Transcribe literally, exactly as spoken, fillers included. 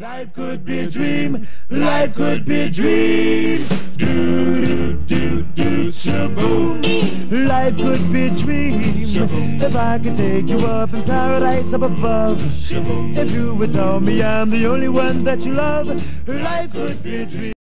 Life could be a dream, life could be a dream. Do do do do shaboom. Life could be a dream. Shaboom. If I could take you up in paradise up above. Shaboom. If you would tell me I'm the only one that you love, life could be a dream.